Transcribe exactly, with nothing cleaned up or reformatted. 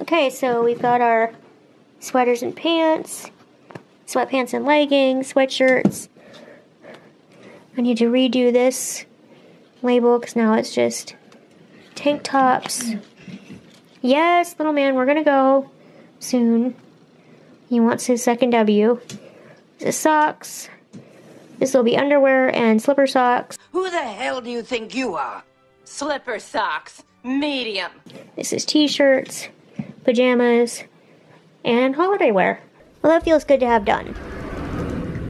Okay, so we've got our sweaters and pants, sweatpants and leggings, sweatshirts. I need to redo this label because now it's just tank tops. Yes, little man, we're gonna go soon. He wants his second W. This is socks. This will be underwear and slipper socks. Who the hell do you think you are? Slipper socks, medium. This is t-shirts, pajamas, and holiday wear. Well, that feels good to have done.